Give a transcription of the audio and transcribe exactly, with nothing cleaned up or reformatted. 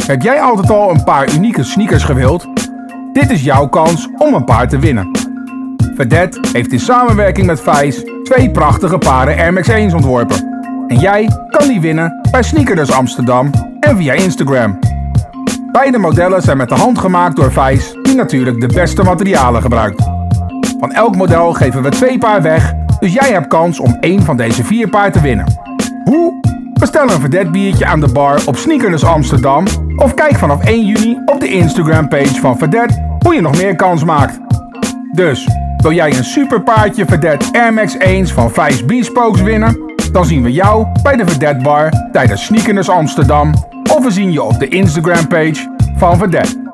Heb jij altijd al een paar unieke sneakers gewild? Dit is jouw kans om een paar te winnen. Vedette heeft in samenwerking met Vice twee prachtige paren Air Max ééns ontworpen. En jij kan die winnen bij Sneakerders Amsterdam en via Instagram. Beide modellen zijn met de hand gemaakt door Vice, die natuurlijk de beste materialen gebruikt. Van elk model geven we twee paar weg, dus jij hebt kans om één van deze vier paar te winnen. Hoe? Bestel een Vedette biertje aan de bar op Sneakerders Amsterdam of kijk vanaf één juni op de Instagram page van Vedette hoe je nog meer kans maakt. Dus, wil jij een super paardje Vedette Air Max ééns van Vice Bespokes winnen? Dan zien we jou bij de Vedette bar tijdens Sneakerders Amsterdam of we zien je op de Instagram page van Vedette.